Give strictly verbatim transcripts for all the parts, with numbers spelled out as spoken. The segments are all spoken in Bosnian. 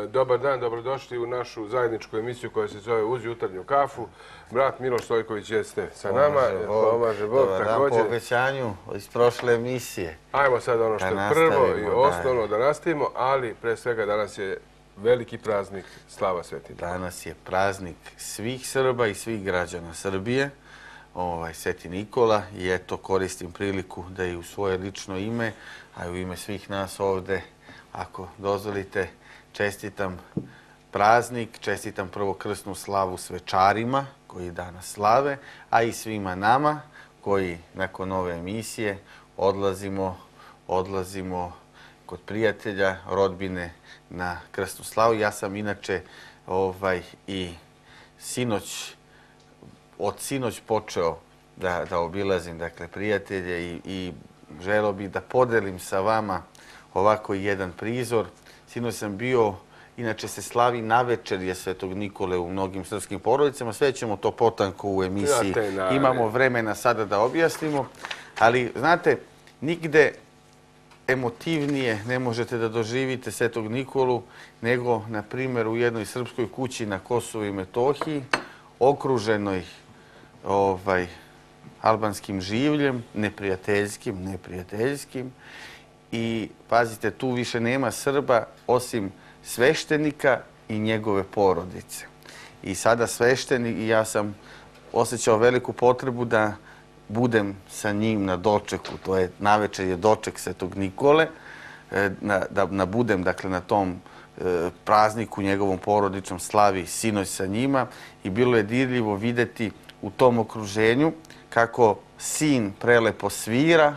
Dobar dan, dobrodošli u našu zajedničku emisiju koja se zove Uz jutarnju kafu. Brat Miloš Stojković jeste sa nama. Pomaže Bog također. Dobar dan po obećanju iz prošle emisije. Ajmo sad ono što je prvo i osnovno da nastavimo, ali pre svega danas je veliki praznik Slava Sveti Nikola. Danas je praznik svih Srba i svih građana Srbije, Sveti Nikola, i eto koristim priliku da i u svoje lično ime, a i u ime svih nas ovde, ako dozvolite, čestitam praznik, čestitam prvo krsnu slavu svečarima koji danas slave, a i svima nama koji nakon ove emisije odlazimo, odlazimo kod prijatelja, rodbine na krsnu slavu. Ja sam inače ovaj, i sinoć, od sinoć počeo da, da obilazim dakle, prijatelje i, i želeo bih da podelim sa vama ovako jedan prizor. Sinoć sam bio, inače se slavi navečerje Svetog Nikole u mnogim srpskim porodicama, sve ćemo to potanko u emisiji, imamo vremena sada da objasnimo, ali znate, nigde emotivnije ne možete da doživite Svetog Nikolu nego, na primjer, u jednoj srpskoj kući na Kosovu i Metohiji, okruženoj ovaj, albanskim življem, neprijateljskim, neprijateljskim, i pazite, tu više nema Srba osim sveštenika i njegove porodice. I sada sveštenik, i ja sam osjećao veliku potrebu da budem sa njim na dočeku, to je navečer je doček Svetog Nikole, da budem dakle na tom prazniku, njegovom porodičnom slavi, sinoć sa njima, i bilo je dirljivo videti u tom okruženju kako sin prelepo svira,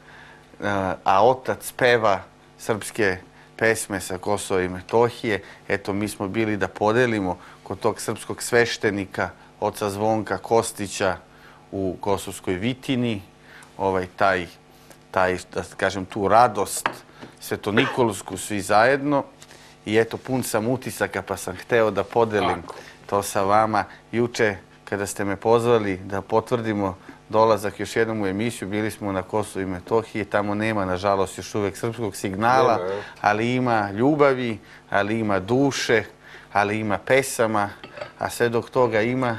a otac peva srpske pesme sa Kosova i Metohije. Eto, mi smo bili da podelimo kod tog srpskog sveštenika, oca Zvonka Kostića u Kosovskoj Vitini, ovaj, taj, taj, da kažem, tu radost svetonikolsku svi zajedno. I eto, pun sam utisaka, pa sam hteo da podelim to sa vama. Juče, kada ste me pozvali da potvrdimo dolazak još jednom u emisiju, bili smo na Kosovu i Metohiji, tamo nema, nažalost, još uvek srpskog signala, ali ima ljubavi, ali ima duše, ali ima pesama, a sve dok toga ima,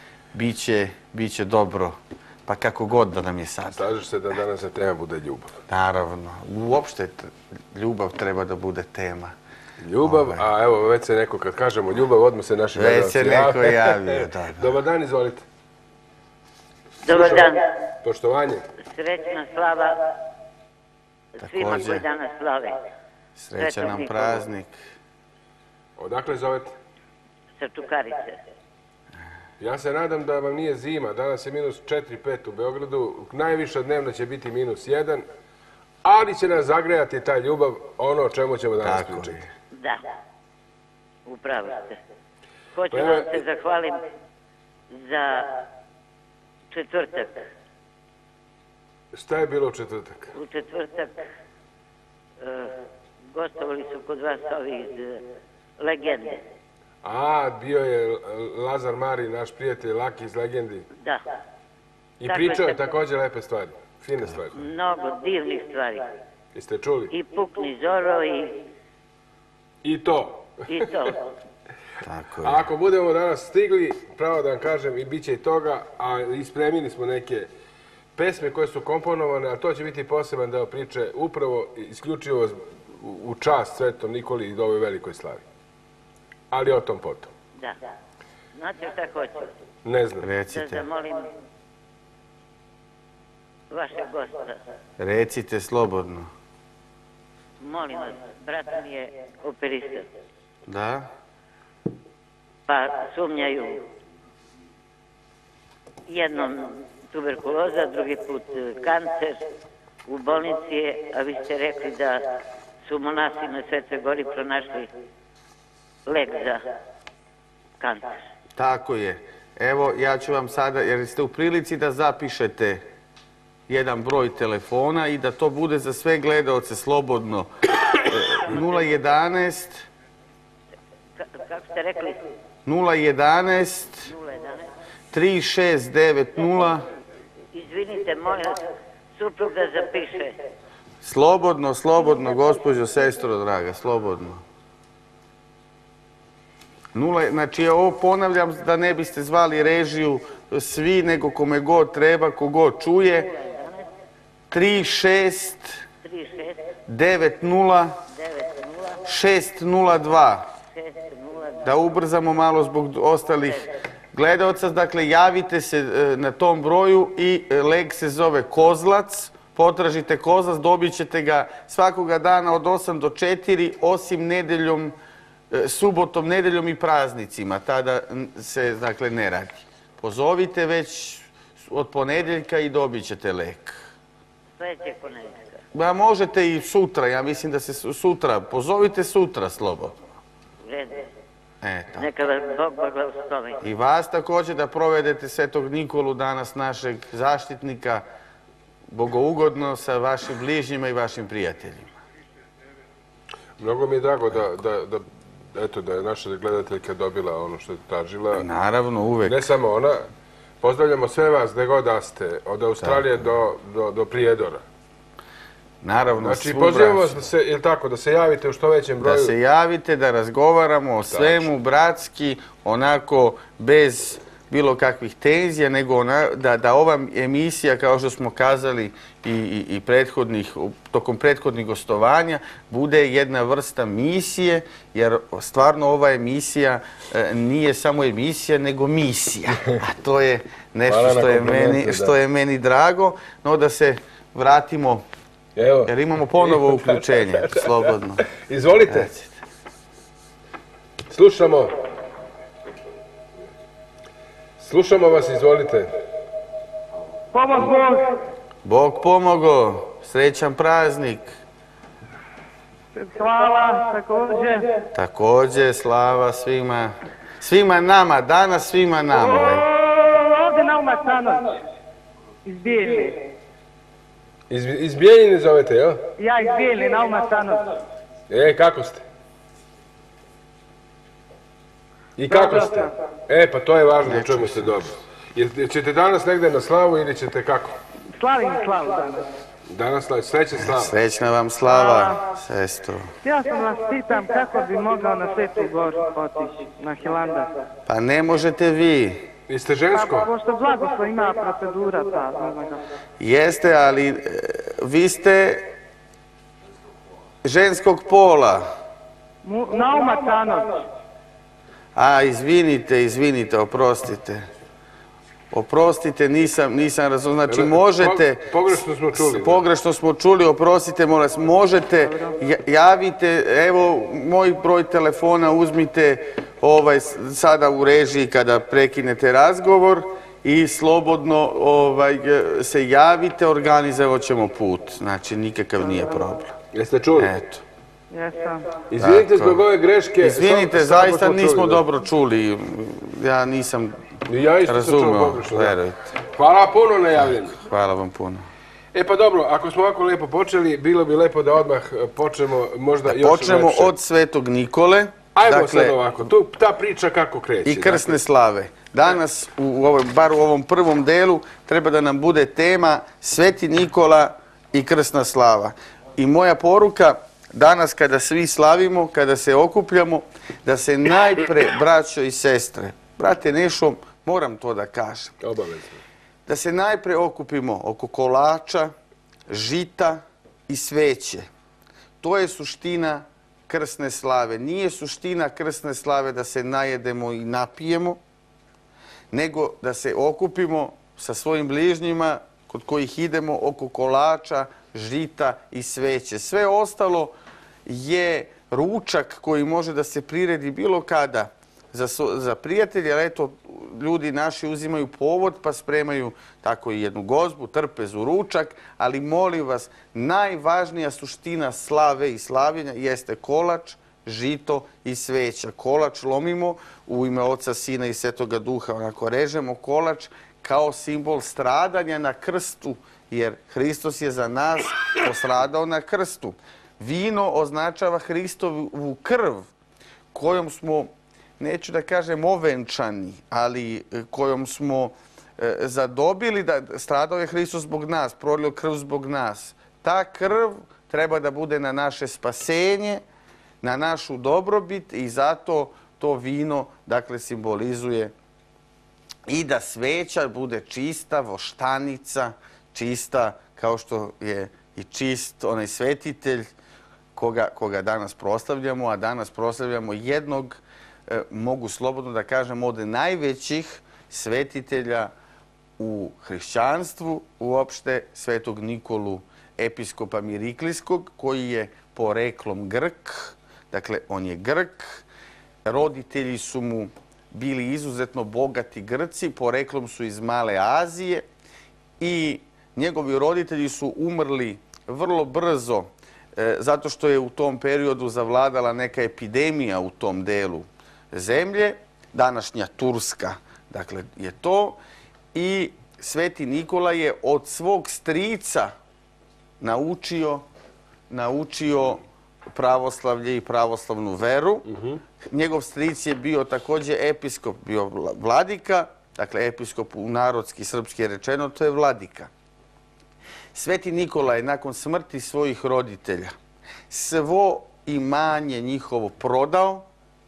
bit će dobro, pa kako god da nam je sad. Slažeš se da danas tema bude ljubav? Naravno, uopšte ljubav treba da bude tema. Ljubav, a evo već se neko, kad kažemo ljubav, odmah se naši gledalci Već se neko javio, da. Dobar dan, izvolite. Dobar dan. Poštovanje. Srećna slava svima koji danas slave. Srećan nam praznik. Odakle zovete? Sa Čukarice. Ja se nadam da vam nije zima. Danas je minus četiri pet u Beogradu. Najviša dnevno će biti minus jedan. Ali će nas zagrejati ta ljubav, ono o čemu ćemo danas pričati. Da. Upravo ste. Hoću da vam se zahvalim za četvrtak. Šta je bilo u četvrtak? U četvrtak gostovali su kod vas ovi iz Legende. A, bio je Lazar Mari, naš prijatelj Laki iz Legendi. Da. I pričao je također lepe stvari, fine stvari. Mnogo divnih stvari. Jeste čuli? I Pukni Zoro i... I to. I to. A ako budemo danas stigli, pravo da vam kažem, i bit će i toga, a ispremili smo neke pesme koje su komponovane, a to će biti poseban deo priče, upravo isključivo u čast Svetom Nikoli i ovoj velikoj slavi. Ali o tom potom. Da. Znate šta hoću? Ne znam. Recite. Da zamolim vašeg gosta. Recite slobodno. Molim vas, brat mi je operistan. Da? Pa sumnjaju jednom tuberkuloza, drugi put kancer, u bolnici je, a vi ste rekli da su monasi na Svetoj Gori pronašli lek za kancer. Tako je. Evo, ja ću vam sada, jer ste u prilici da zapišete jedan broj telefona i da to bude za sve gledaoce slobodno. nula jedanaest Kako ste rekli? nula jedanaest tri šest devet nula Izvinite, molim vas, suprug da zapiše. Slobodno, slobodno, gospođo, sestro draga, slobodno. Nula, znači ovo ponavljam da ne biste zvali režiju svi, nego kome god treba, kogod čuje. tri šest devet nula šest nula dva. Da ubrzamo malo zbog ostalih gledalca. Dakle, javite se na tom broju i leg se zove Kozlac. Potražite Kozlac, dobit ćete ga svakoga dana od osam do četiri, osim nedeljom, subotom, nedeljom i praznicima. Tada se, dakle, ne radi. Pozovite već od ponedeljka i dobit ćete lek. Sledećeg ponedeljka. Ba, možete i sutra, ja mislim da se sutra, pozovite sutra slobodno. Vrede. Eto. Neka vas Bog blagoslovi. I vas također da provedete Svetog Nikolu, danas našeg zaštitnika, bogougodno sa vašim bližnjima i vašim prijateljima. Mnogo mi je drago da, da, da, eto, da je naša gledateljka dobila ono što je tražila. Naravno, uvek. Ne samo ona. Pozdravljamo sve vas gde god da ste, od Australije do, do, do Prijedora. Naravno, znači, pozivamo vas da se, ili tako, da se javite u što većem broju. Da se javite, da razgovaramo o svemu, bratski, onako, bez bilo kakvih tenzija, nego ona, da, da ova emisija, kao što smo kazali i, i, i prethodnih, tokom prethodnih gostovanja, bude jedna vrsta misije, jer stvarno ova emisija e, nije samo emisija, nego misija. A to je nešto što je, meni, što je meni drago, no da se vratimo, evo, jer imamo ponovo uključenje, slobodno. Izvolite. Recite. Slušamo. Slušamo vas, izvolite. Pomog Bog. Bog pomogo. Srećan praznik. Hvala, također. Također, slava svima. Svima nama, danas svima nama. Ovdje na Umacanoć. Iz Bijeljine. Iz, iz Bijeljine zovete, jel? Ja iz Bijeljine, na Umacanoć. E, kako ste? I kako ste? E, pa to je važno da čujemo ste dobro. Jel ćete danas negde na slavu ili ćete kako? Slavim slavu danas. Danas slavu, srećna slava. Srećna vam slava, sestro. Ja sam vas pitam kako bi mogao na Svetu Goru otići, na Hilandar. Pa ne možete vi. Jeste žensko? Pa pošto blagoslov ima procedura ta. Jeste, ali e, vi ste ženskog pola. Mu, na Umacanoć. A, izvinite, izvinite, oprostite. Oprostite, nisam, nisam razumio. Znači, možete... Pogrešno smo čuli. Pogrešno smo čuli, oprostite, molim vas. Možete, javite, evo, moj broj telefona, uzmite ovaj, sada u režiji kada prekinete razgovor i slobodno ovaj, se javite, organizovat ćemo put. Znači, nikakav nije problem. Jeste čuli? Eto. Jesam. Izvinite zbog ove greške. Izvinite, zaista nismo dobro čuli. Ja nisam razumeo, verujte. Hvala puno na javljenju. Hvala vam puno. E pa dobro, ako smo ovako lijepo počeli, bilo bi lepo da odmah počnemo možda još lepše. Počnemo od Svetog Nikole. Ajmo sad ovako, tu ta priča kako kreće. I krsne slave. Danas, bar u ovom prvom delu, treba da nam bude tema Sveti Nikola i krsna slava. I moja poruka, danas kada svi slavimo, kada se okupljamo, da se najpre, braćo i sestre, brate Nešo, moram to da kažem, obavezno, da se najpre okupimo oko kolača, žita i sveće. To je suština krsne slave. Nije suština krsne slave da se najedemo i napijemo, nego da se okupimo sa svojim bližnjima kod kojih idemo oko kolača, žita i sveće. Sve ostalo je ručak koji može da se priredi bilo kada za, za prijatelje, ali eto, ljudi naši uzimaju povod pa spremaju tako i jednu gozbu, trpezu, ručak, ali molim vas, najvažnija suština slave i slavljenja jeste kolač, žito i sveća. Kolač lomimo u ime Oca, Sina i Svetoga Duha, onako režemo kolač kao simbol stradanja na krstu, jer Hristos je za nas postradao na krstu. Vino označava Hristovu krv kojom smo, neću da kažem ovenčani, ali kojom smo e, zadobili da stradao je Hristos zbog nas, prolio krv zbog nas. Ta krv treba da bude na naše spasenje, na našu dobrobit i zato to vino, dakle, simbolizuje i da sveća bude čista, voštanica, čista kao što je i čist onaj svetitelj koga, koga danas proslavljamo, a danas proslavljamo jednog, e, mogu slobodno da kažem, od najvećih svetitelja u hrišćanstvu, uopšte Svetog Nikolu, episkopa Miriklijskog, koji je poreklom Grk, dakle on je Grk, roditelji su mu bili izuzetno bogati Grci, poreklom su iz Male Azije i njegovi roditelji su umrli vrlo brzo e, zato što je u tom periodu zavladala neka epidemija u tom delu zemlje, današnja Turska, dakle je to, i Sveti Nikola je od svog strica naučio, naučio pravoslavlje i pravoslavnu veru. Uh-huh. Njegov stric je bio također episkop, bio vladika, dakle episkop u narodski, srpski je rečeno, to je vladika. Sveti Nikola je nakon smrti svojih roditelja svo imanje njihovo prodao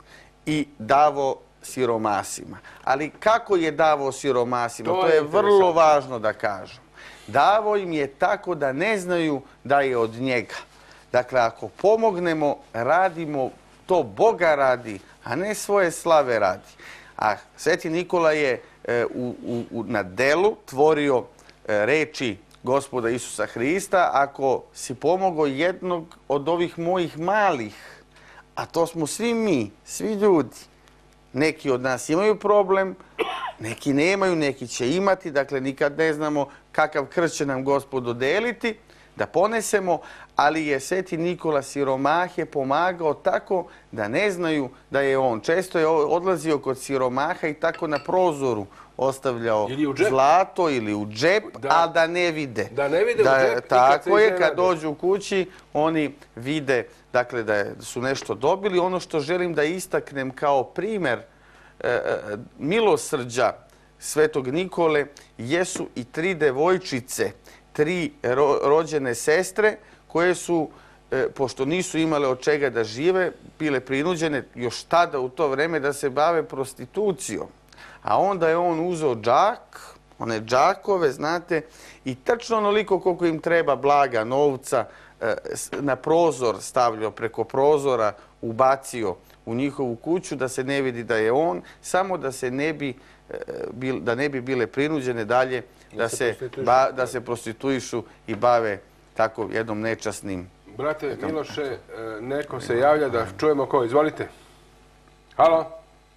i davo siromasima. Ali kako je davo siromasima? To, to je, je vrlo važno da kažem. Davo im je tako da ne znaju da je od njega. Dakle, ako pomognemo, radimo to Boga radi, a ne svoje slave radi. A Sveti Nikola je e, u, u, na delu tvorio e, reči Gospoda Isusa Hrista: ako si pomogao jednog od ovih mojih malih, a to smo svi mi, svi ljudi, neki od nas imaju problem, neki nemaju, neki će imati, dakle nikad ne znamo kakav krst će nam Gospod dodeliti, da ponesemo, ali je Sveti Nikola siromahe pomagao tako da ne znaju da je on. Često je odlazio kod siromaha i tako na prozoru ostavljao ili zlato ili u džep, da, a da ne vide. Da ne vide da, u džep. Tako je, kad dođu u kući, oni vide, dakle, da su nešto dobili. Ono što želim da istaknem kao primer e, milosrđa Svetog Nikole jesu i tri devojčice, tri ro, rođene sestre koje su, e, pošto nisu imale od čega da žive, bile prinuđene još tada u to vreme da se bave prostitucijom. A onda je on uzeo džak, one džakove, znate, i tačno onoliko koliko im treba blaga, novca, e, na prozor stavljao, preko prozora ubacio u njihovu kuću da se ne vidi da je on, samo da se ne bi, e, bil, da ne bi bile prinuđene dalje da se, ba, da se prostituišu i bave tako jednom nečasnim. Brate Miloše, neko se javlja da čujemo ko. Izvolite. Halo?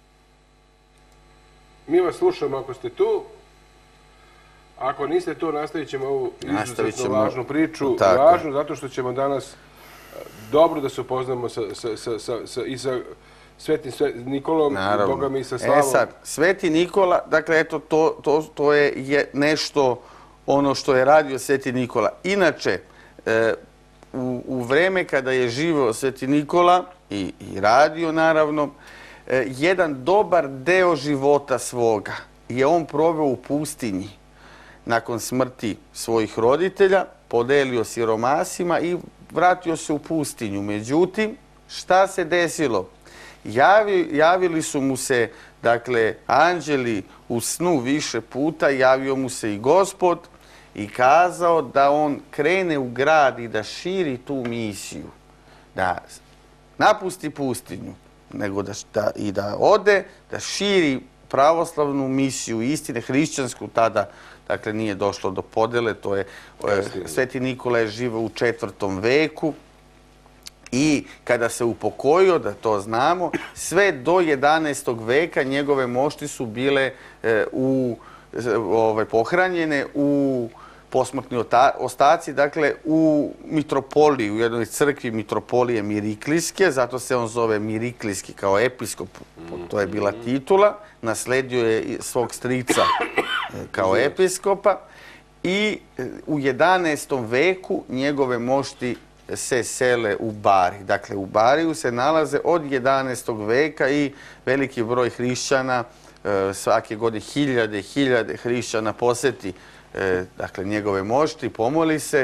Mi vas slušamo ako ste tu. Ako niste tu, nastavit ćemo ovu izuzetno važnu priču. Tako. Važnu zato što ćemo danas dobro da se upoznamo sa, sa, sa, sa, sa, i sa Svetim sve, Nikolom, naravno, i Boga mi sa slavom. E sad, Sveti Nikola, dakle, eto, to, to, to je, je nešto ono što je radio Sveti Nikola. Inače, e, u, u vreme kada je živio Sveti Nikola i, i radio, naravno, e, jedan dobar deo života svoga je on proveo u pustinji. Nakon smrti svojih roditelja, podelio siromasima i vratio se u pustinju. Međutim, šta se desilo? Javi, javili su mu se, dakle, anđeli u snu više puta, javio mu se i Gospod i kazao da on krene u grad i da širi tu misiju, da napusti pustinju, nego da, da, i da ode, da širi pravoslavnu misiju, istine hrišćansku. Tada, dakle, nije došlo do podele, to je, Sveti Nikola je živio u četvrtom veku. I kada se upokojio, da to znamo, sve do jedanaestog veka njegove mošti su bile e, u, ovaj, pohranjene u posmrtni ostaci, dakle u mitropoliji, u jednoj crkvi mitropolije Miriklijske, zato se on zove Miriklijski kao episkop, to je bila titula, nasledio je svog strica kao episkopa i u jedanaestom veku njegove mošti se sele u Bari. Dakle, u Bariju se nalaze od jedanaestog veka i veliki broj hrišćana, svake godine hiljade, hiljade hrišćana poseti, dakle, njegove mošti, pomoli se,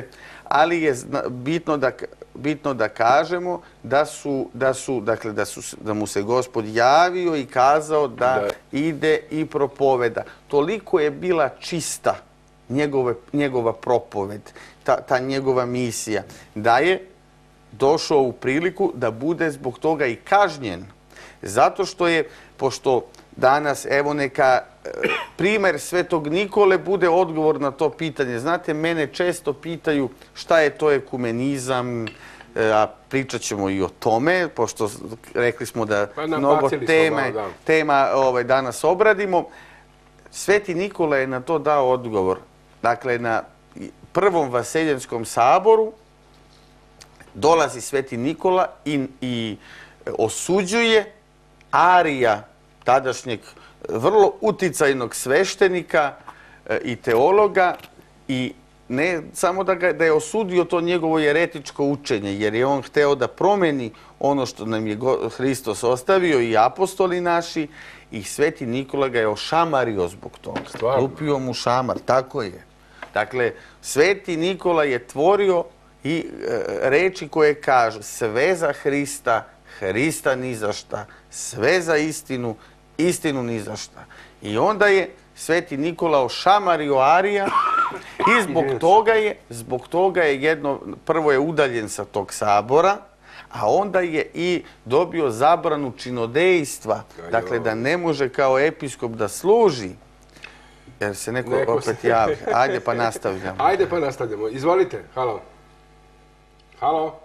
ali je bitno da, bitno da kažemo da, su, da, su, dakle, da, su, da mu se Gospod javio i kazao da, da ide i propoveda. Toliko je bila čista njegove, njegova propoved, ta, ta njegova misija, da je došao u priliku da bude zbog toga i kažnjen. Zato što je, pošto danas, evo neka primer Svetog Nikole bude odgovor na to pitanje. Znate, mene često pitaju šta je to ekumenizam, a pričat ćemo i o tome, pošto rekli smo da pa mnogo teme, smo, da. tema ovaj, danas obradimo. Sveti Nikola je na to dao odgovor. Dakle, na prvom Vaseljenskom saboru dolazi Sveti Nikola i, i osuđuje Arija, tadašnjeg vrlo uticajnog sveštenika i teologa, i ne samo da, ga, da je osudio to njegovo jeretičko učenje, jer je on hteo da promeni ono što nam je Hristos ostavio i apostoli naši, i Sveti Nikola ga je ošamario zbog toga. Stvarno? Lupio mu šamar, tako je. Dakle, Sveti Nikola je tvorio i e, reči koje kažu sve za Hrista, Hrista ni za šta, sve za istinu, istinu ni za šta. I onda je Sveti Nikola ošamario Arija i zbog toga je, zbog toga je jedno, prvo je udaljen sa tog sabora, a onda je i dobio zabranu činodejstva, dakle da ne može kao episkop da služi, jer se neko, neko opet se... javi. Ajde pa nastavljamo. Ajde pa nastavljamo. Izvolite. Halo. Halo.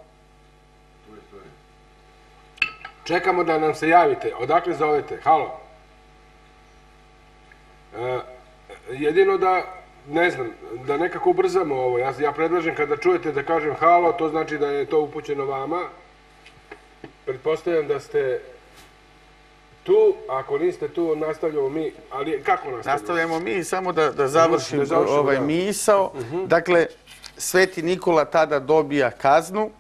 Čekamo da nam se javite. Odakle zovete? Halo. E, jedino da, ne znam, da nekako ubrzamo ovo. Ja, ja predlažem kada čujete da kažem halo, to znači da je to upućeno vama. Pretpostavljam da ste tu, ako niste tu, nastavljamo mi, ali kako nastavljamo? Nastavljamo mi, samo da, da završim da ovaj da. misao. Uh -huh. Dakle, Sveti Nikola tada dobija kaznu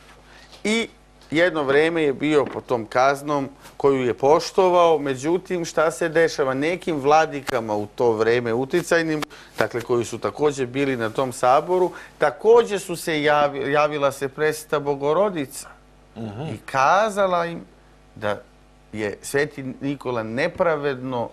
i jedno vreme je bio pod tom kaznom koju je poštovao. Međutim, šta se dešava? Nekim vladikama u to vreme uticajnim, dakle koji su također bili na tom saboru, također su se javi, javila se presveta Bogorodica uh -huh. i kazala im da je Sveti Nikola nepravedno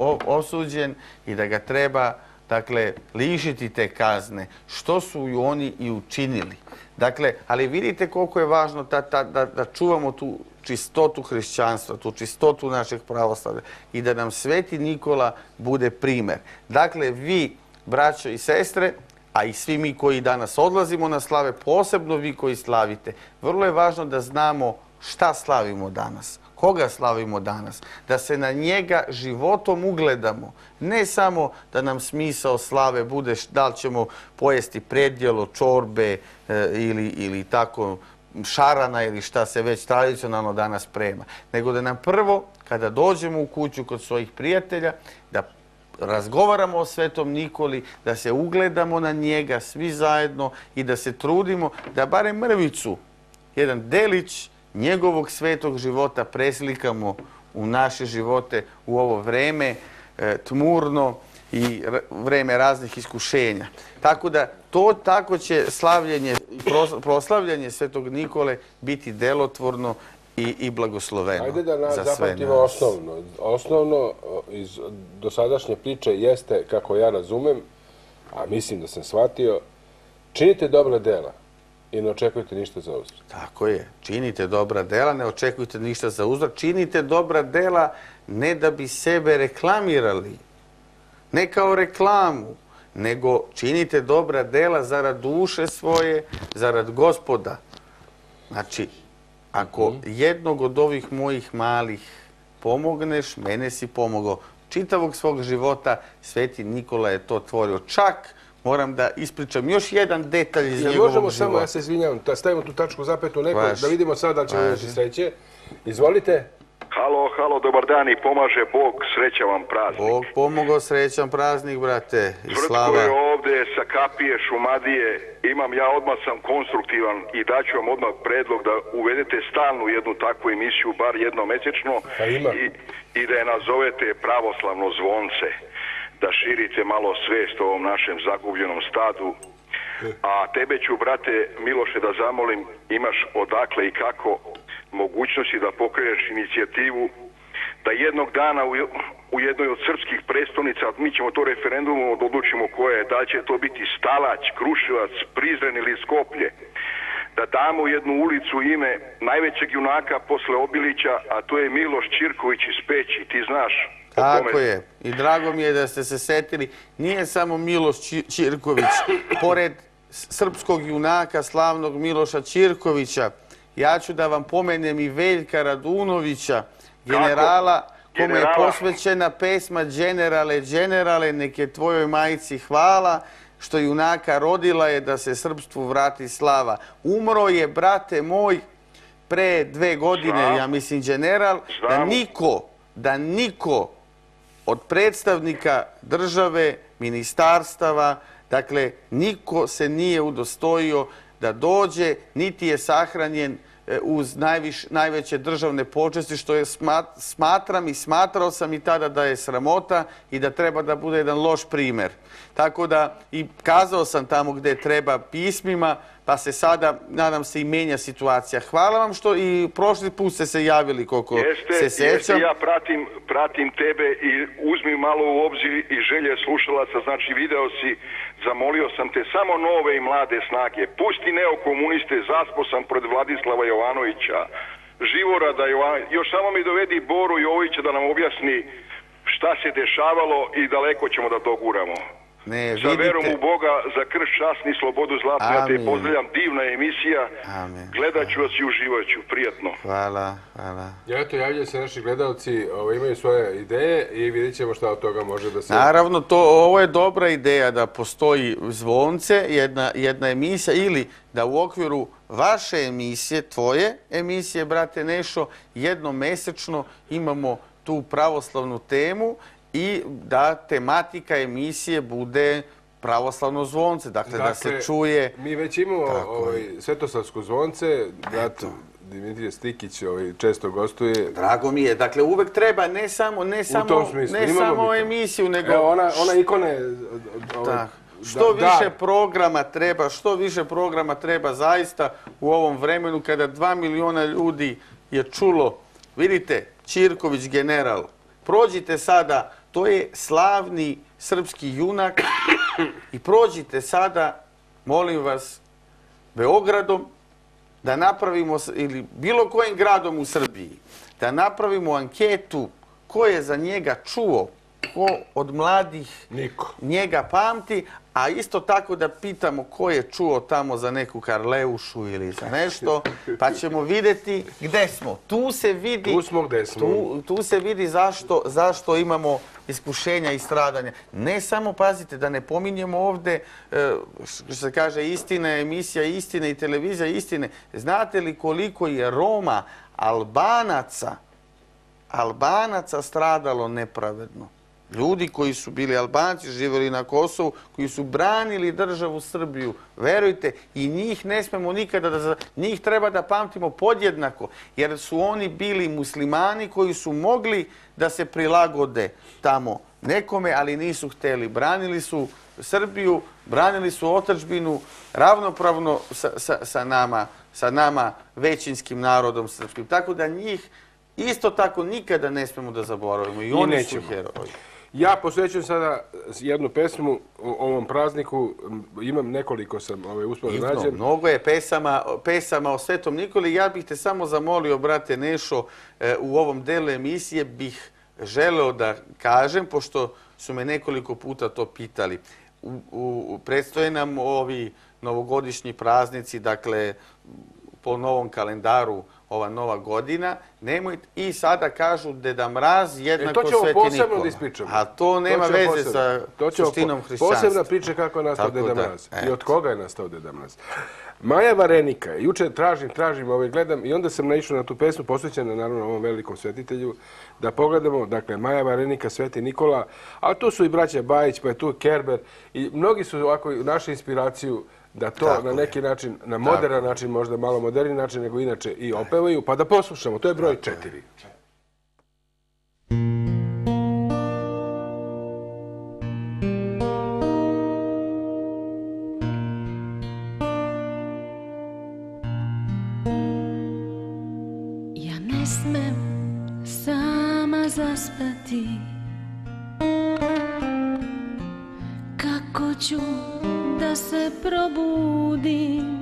osuđen i da ga treba, dakle, lišiti te kazne, što su ju oni i učinili. Dakle, ali vidite koliko je važno ta, ta, da, da čuvamo tu čistotu hrišćanstva, tu čistotu našeg pravoslavlja i da nam Sveti Nikola bude primer. Dakle, vi, braćo i sestre, a i svi mi koji danas odlazimo na slave, posebno vi koji slavite, vrlo je važno da znamo šta slavimo danas. Koga slavimo danas? Da se na njega životom ugledamo. Ne samo da nam smisao slave bude da li ćemo pojesti predjelo, čorbe e, ili, ili tako šarana ili šta se već tradicionalno danas sprema. Nego da nam prvo, kada dođemo u kuću kod svojih prijatelja, da razgovaramo o Svetom Nikoli, da se ugledamo na njega svi zajedno i da se trudimo da barem mrvicu, jedan delić njegovog svetog života preslikamo u naše živote u ovo vreme e, tmurno i vreme raznih iskušenja. Tako da to tako će slavljenje, proslavljanje Svetog Nikole biti delotvorno i, i blagosloveno. Ajde da nas za sve zapamtimo nas. osnovno. Osnovno iz dosadašnje priče jeste, kako ja razumem, a mislim da sam shvatio, činite dobra dela i ne očekujte ništa za uzvrat. Tako je. Činite dobra dela, ne očekujte ništa za uzvrat. Činite dobra dela ne da bi sebe reklamirali, ne kao reklamu, nego činite dobra dela zarad duše svoje, zarad Gospoda. Znači, ako jednog od ovih mojih malih pomogneš, mene si pomogao. Čitavog svog života Sveti Nikola je to tvorio. Čak moram da ispričam još jedan detalj iz njegovog života. Možemo samo, ja se izvinjavam, stavimo tu tačku zapetu neko, da vidimo sad da ćemo imati sreće. Izvolite. Halo, halo, dobar dan i pomaže Bog, srećan vam praznik. Bog pomogao, srećan praznik, brate, i slava. Tvrtko je ovdje sa kapije Šumadije, imam ja odmah sam konstruktivan i daću vam odmah predlog da uvedete stalnu jednu takvu emisiju, bar jednomesečno, i, i da je nazovete Pravoslavno zvonce, da širite malo svijest o ovom našem zagubljenom stadu, A tebe ću, brate Miloše, da zamolim, imaš odakle i kako mogućnosti da pokreneš inicijativu da jednog dana u, u jednoj od srpskih prestolnica, mi ćemo to referendumom da odlučimo koje je, da će to biti Stalać, Kruševac, Prizren ili Skoplje, da damo jednu ulicu ime najvećeg junaka posle Obilića, a to je Miloš Ćirković iz Peći, ti znaš. Tako je. I drago mi je da ste se setili. Nije samo Miloš Ćirković. Pored srpskog junaka, slavnog Miloša Ćirkovića, ja ću da vam pomenem i Veljka Radunovića, generala kome je posvećena pesma Generale, generale, neke tvojoj majici hvala, što junaka rodila je da se srpstvu vrati slava. Umro je, brate moj, pre dve godine, ja mislim, general, da niko, da niko od predstavnika države, ministarstava, dakle, niko se nije udostojio da dođe, niti je sahranjen uz najveće državne počesti, što je smatram i smatrao sam i tada da je sramota i da treba da bude jedan loš primer. Tako da i kazao sam tamo gde treba pismima, pa se sada, nadam se, i menja situacija. Hvala vam što i prošli put ste se javili, koliko se sećam. Jeste, ja pratim, pratim tebe i uzmi malo u obzir i želje slušalaca, znači video si, zamolio sam te samo nove i mlade snage. Pusti neokomuniste, zaspo sam pred Vladislava Jovanovića, Živorada Jovanovića, još samo mi dovedi Boru Jovića da nam objasni šta se dešavalo i daleko ćemo da doguramo. Ne, sa verom u Boga, za krš, čast i slobodu zlatnu. Ja te pozdravljam, divna emisija. Gledat ću vas i uživat ću. Prijatno. Hvala, hvala. Eto, javljaju se naši gledalci, imaju svoje ideje i vidjet ćemo šta od toga može da se... Naravno, ovo je dobra ideja da postoji zvonce, jedna emisija, ili da u okviru vaše emisije, tvoje emisije, brate Nešo, jednomesečno imamo tu pravoslavnu temu i da tematika emisije bude pravoslavno zvonce, dakle da se čuje... Mi već imamo Svetosavsko zvonce, brat Dimitrije Stikić često gostuje. Drago mi je, dakle uvek treba ne samo emisiju, nego... Evo, ona ikona je... Što više programa treba, što više programa treba zaista u ovom vremenu kada dva miliona ljudi je čulo, vidite, Ćirković general, prođite sada, to je slavni srpski junak i prođite sada, molim vas, Beogradom, da napravimo, ili bilo kojim gradom u Srbiji, da napravimo anketu ko je za njega čuo, ko od mladih njega pamti, a isto tako da pitamo ko je čuo tamo za neku Karleušu ili za nešto, pa ćemo vidjeti gde smo. Tu se vidi, tu smo gde smo. Tu se vidi zašto imamo iskušenja i stradanja. Ne samo, pazite, da ne pominjemo ovde, što se kaže, istina, emisija istine i televizija istine. Znate li koliko je Roma, Albanaca, Albanaca stradalo nepravedno? Ljudi koji su bili Albanci, živjeli na Kosovu, koji su branili državu Srbiju, verujte, i njih ne smemo nikada da... Njih treba da pamtimo podjednako, jer su oni bili muslimani koji su mogli da se prilagode tamo nekome, ali nisu hteli. Branili su Srbiju, branili su otadžbinu ravnopravno sa nama većinskim narodom srpskim. Tako da njih isto tako nikada ne smemo da zaboravimo. I oni su heroji. Ja posvećujem sada jednu pesmu ovom prazniku, imam nekoliko sam uspio da nađem. Mnogo je pesama o Svetom Nikoli. Ja bih te samo zamolio, brate Nešo, u ovom delu emisije bih želeo da kažem, pošto su me nekoliko puta to pitali. Predstoje nam ovi novogodišnji praznici, dakle, po novom kalendaru, ova nova godina, nemojte, i sada kažu Deda Mraz jednako Sveti Nikola. To ćemo posebno da ispričamo. A to nema veze sa suštinom hrišćanstva. Posebna priča kako je nastao Deda Mraz i od koga je nastao Deda Mraz. Maja Varenika, juče tražim, tražim, gledam i onda sam naišao na tu pesmu, posvećena naravno ovom velikom svetitelju, da pogledamo, dakle, Maja Varenika, Sveti Nikola, a tu su i braća Bajić, pa je tu Kerber i mnogi su ovako našu inspiraciju da to na neki način, na modern način, možda malo moderni način, nego inače i opevaju, pa da poslušamo. To je broj četiri. zaspati, kako ću da se probudim,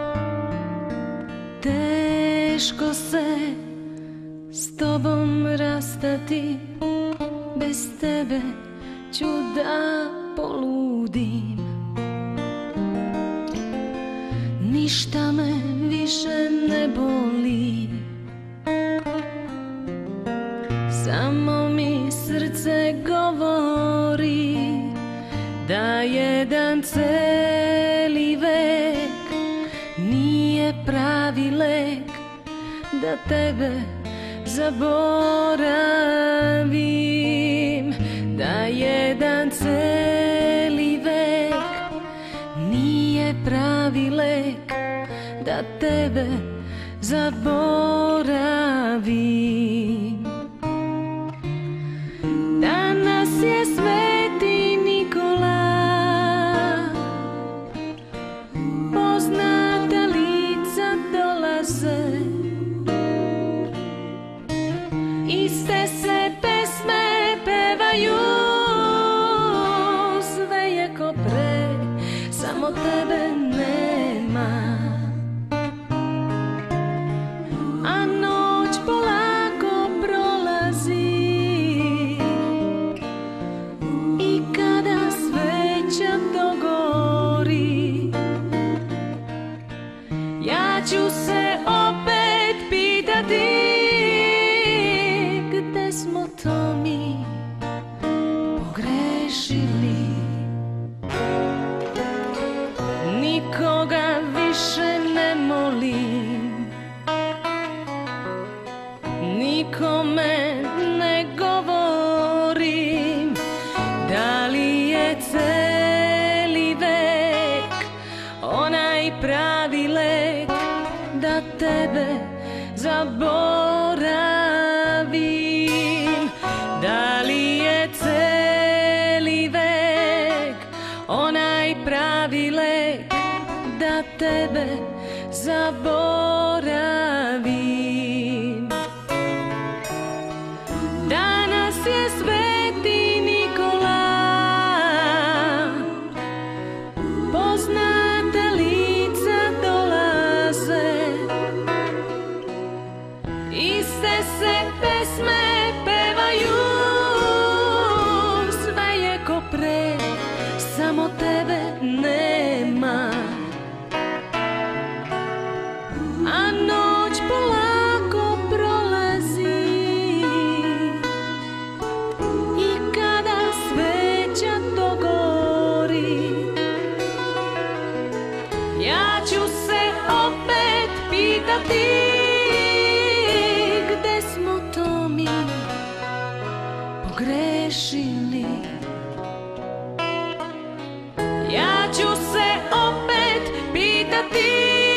teško se s tobom rastati, bez tebe ću da poludim. Ništa me više ne boli, samo mi srce govori da jedan celi vek nije pravi lek, da tebe zaboravim, da jedan celi vek nije pravi lek, da tebe zaboravim. Danas je Sveti Nikola, poznata lica dolaze, iste se pesme pevaju, sve je ko pre, samo tebe nema. A noć polako prolazi i kada sveća dogori, ja ću se opet pitati gde smo to mi pogrešili. Nikoga više ne molim, nikome ne govorim, da li je celi vek onaj pravi lek, da tebe zaboravim, da li je celi vek onaj pravi lek, da tebe zaboravim. Danas je Sveti Nikola, poznata lica dolaze, iste se pesme pevaju, sve je ko pre, samo tebe nema. A noć polako prolazi i kada sveća dogori, ja ću se opet pitati gde smo to mi pogrešili. Ja ću se opet pitati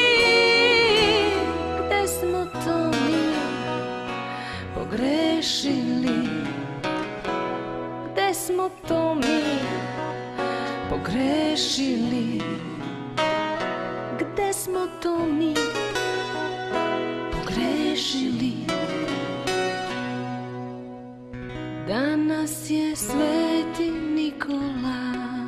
gde smo to mi pogrešili, gde smo to mi pogrešili, gde smo to mi pogrešili. Danas je Sveti Nikola.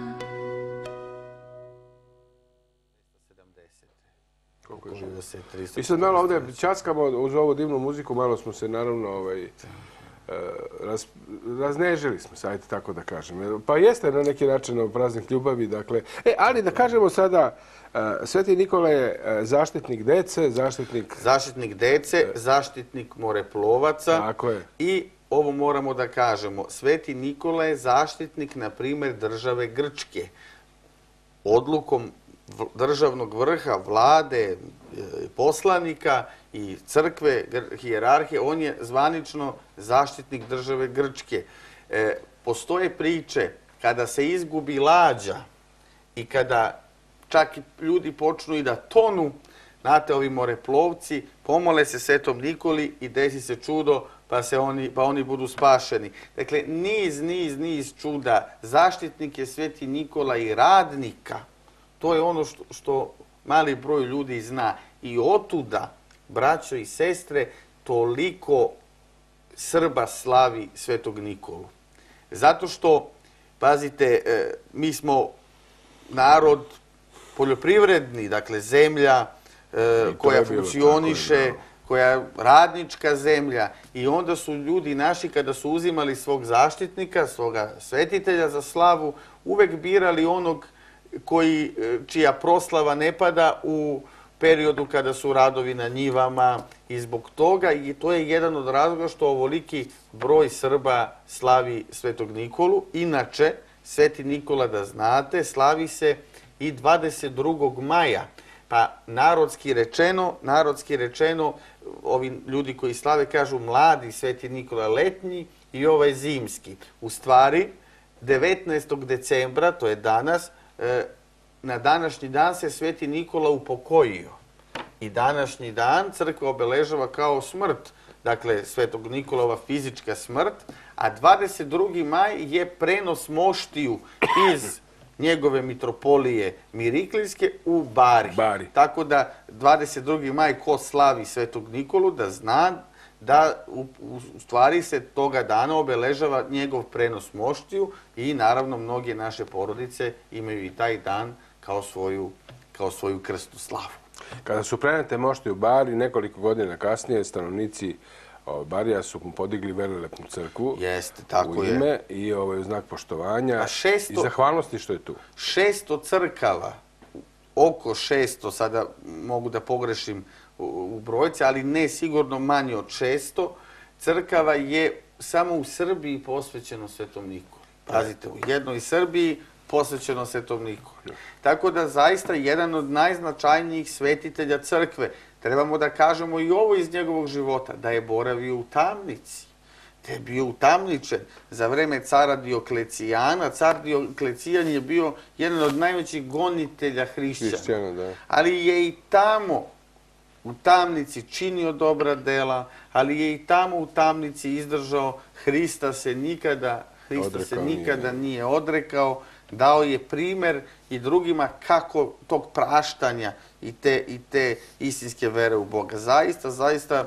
I sad malo ovdje časkamo uz ovu divnu muziku, malo smo se naravno ovaj, raz, raznežili smo se, ajde tako da kažem. Pa jeste na neki način praznik ljubavi, dakle. E, ali da kažemo sada, Sveti Nikola je zaštitnik dece, zaštitnik... Zaštitnik dece, zaštitnik moreplovaca. Tako je. I ovo moramo da kažemo, Sveti Nikola je zaštitnik, na primjer, države Grčke. Odlukom državnog vrha, vlade, poslanika i crkve, hijerarhije, on je zvanično zaštitnik države Grčke. E, postoje priče kada se izgubi lađa i kada čak i ljudi počnu i da tonu, znate, ovi moreplovci pomole se Svetom Nikoli i desi se čudo pa, se oni, pa oni budu spašeni. Dakle, niz, niz, niz čuda. Zaštitnik je Sveti Nikola i radnika. To je ono što, što mali broj ljudi zna. I otuda, braćo i sestre, toliko Srba slavi Svetog Nikolu? Zato što, pazite, mi smo narod poljoprivredni, dakle zemlja koja funkcioniše, koja je radnička zemlja, i onda su ljudi naši, kada su uzimali svog zaštitnika, svoga svetitelja za slavu, uvek birali onog koji, čija proslava ne pada u periodu kada su radovi na njivama, i zbog toga, i to je jedan od razloga što ovoliki broj Srba slavi Svetog Nikolu. Inače, Sveti Nikola, da znate, slavi se i dvadeset drugog maja. Pa narodski rečeno, narodski rečeno, ovi ljudi koji slave kažu mladi Sveti Nikola letnji i ovaj zimski. U stvari, devetnaestog decembra, to je danas, na današnji dan se Sveti Nikola upokojio. I današnji dan crkva obeležava kao smrt, dakle Svetog Nikolova fizička smrt, a dvadeset drugi maj je prenos moštiju iz njegove mitropolije Miriklijske u Bari. Bari. Tako da dvadeset drugi maj ko slavi Svetog Nikolu da zna da u, u stvari se toga dana obeležava njegov prenos moštiju, i naravno mnoge naše porodice imaju i taj dan kao svoju, kao svoju krstnu slavu. Kada su prenete moštije u Bari, nekoliko godina kasnije stanovnici Barija su mu podigli velelepnu crkvu. Jeste, tako u ime je. I ovaj, u znak poštovanja šesto, i zahvalnosti što je tu. šesto crkava, oko šesto, sada mogu da pogrešim u brojci, ali ne sigurno manje od šesto, crkava je samo u Srbiji posvećeno Svetom Nikoli. Pazite, u jednoj Srbiji posvećeno Svetom Nikoli. Tako da zaista jedan od najznačajnijih svetitelja crkve. Trebamo da kažemo i ovo iz njegovog života, da je boravio u tamnici, da je bio utamničen za vreme cara Dioklecijana. Car Dioklecijan je bio jedan od najvećih gonitelja hrišćana, ali je i tamo u tamnici činio dobra dela, ali je i tamo u tamnici izdržao. Hrista se nikada, Hrista se nikada nije odrekao. Dao je primer i drugima kako tog praštanja i te, i te istinske vere u Boga. Zaista, zaista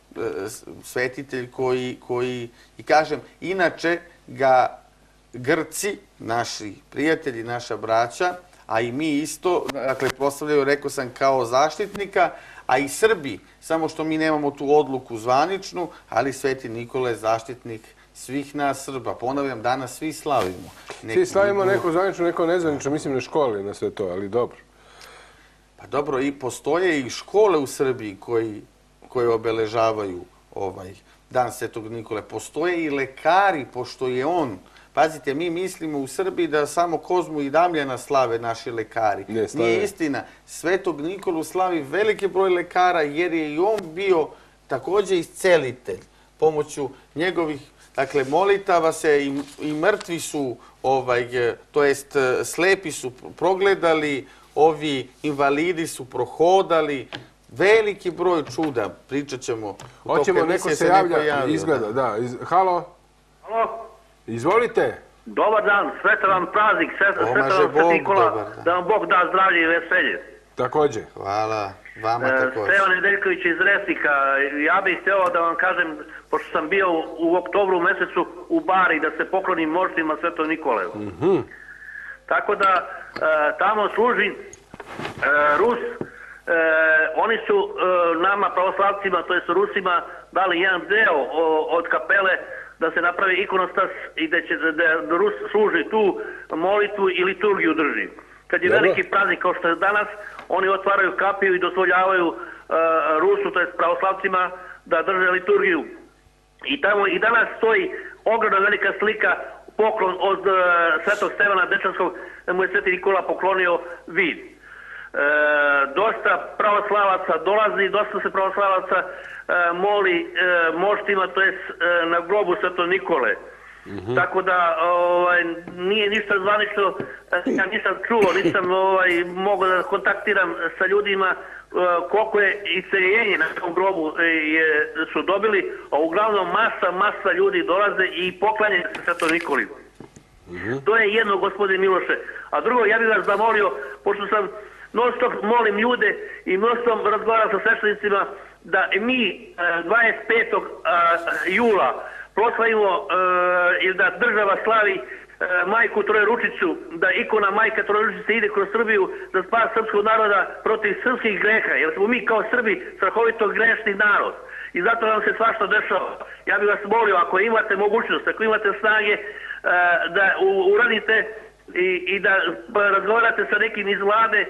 svetitelj koji, koji, i kažem, inače ga Grci, naši prijatelji, naša braća, a i mi isto, dakle, proslavljaju, rekao sam, kao zaštitnika, a i Srbi, samo što mi nemamo tu odluku zvaničnu, ali Sveti Nikola je zaštitnik svih nas Srba. Ponavljam, danas svi slavimo. Svi slavimo neko zvanično, neko nezvanično, mislim na škole, na sve to, ali dobro. Pa dobro, i postoje i škole u Srbiji koji, koji obeležavaju ovaj dan Svetog Nikole. Postoje i lekari, pošto je on, pazite, mi mislimo u Srbiji da samo Kozmu i Damljana slave naši lekari. Ne, slave. Nije istina. Svetog Nikolu slavi veliki broj lekara, jer je i on bio također iscelitelj. Pomoću njegovih, dakle, molitava se i, i mrtvi su, ovaj, to jest slepi su progledali, ovi invalidi su prohodali, veliki broj čuda, pričat ćemo. Hoćemo, neko se javlja, izgleda, da. Halo? Halo? Izvolite. Dobar dan, sretan vam praznik, sretan vam Sveti Nikola, da vam Bog da zdravlje i veselje. Također. Hvala, vama također. Stevan Nedeljković iz Resnika, ja bih htio da vam kažem, pošto sam bio u oktobru mesecu u Bari, da se poklonim moštima Svetog Nikole. Tako da tamo služi Rus. E, oni su e, nama pravoslavcima, to jest Rusima, dali jedan deo o, od kapele da se napravi ikonostas i da će da Rus služi tu molitvu i liturgiju drži. Kad je Dobro. veliki praznik kao što je danas, oni otvaraju kapiju i dozvoljavaju e, Rusu, to jest pravoslavcima, da drže liturgiju. I tamo i danas stoji ogromna velika slika, poklon od e, Svetog Stevana Dečanskog, da mu je Sveti Nikola poklonio vid. E, dosta pravoslavaca dolazi, dosta se pravoslavaca e, moli e, moštima, to je e, na grobu Svetog Nikole. Mm-hmm. Tako da ovaj, nije ništa zvanično, ja nisam čuo, nisam ovaj, mogao da kontaktiram sa ljudima uh, koliko je iseljenje na tom grobu je, su dobili, a uglavnom masa, masa ljudi dolaze i poklanje se Svetog Nikoli. Mm-hmm. To je jedno, gospodin Miloše. A drugo, ja bih vas zamolio, pošto sam non stop molim ljude i non stop razgovaram sa sveštenicima, da mi dvadeset petog jula proslavimo ili da država slavi Majku Trojeručicu, da ikona Majka Trojeručice ide kroz Srbiju za spas srpskog naroda protiv srpskih greha, jer smo mi kao Srbi strahovito grešni narod. I zato nam se svašta dešava. Ja bih vas molio, ako imate mogućnost, ako imate snage, da uradite i da razgovarate sa nekim iz vlade,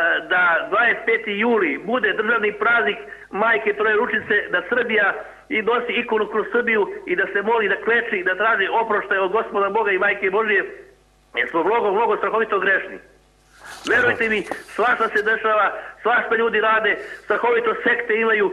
da dvadeset peti juli bude državni praznik Majke Trojeručice, da Srbija i nosi ikonu kroz Srbiju i da se moli, da kleči, da traži oproštaj od Gospoda Boga i Majke Božije, jer smo mnogo, mnogo strahovito grešni. Verujte mi, svašta se dešava, svašta ljudi rade, strahovito sekte imaju,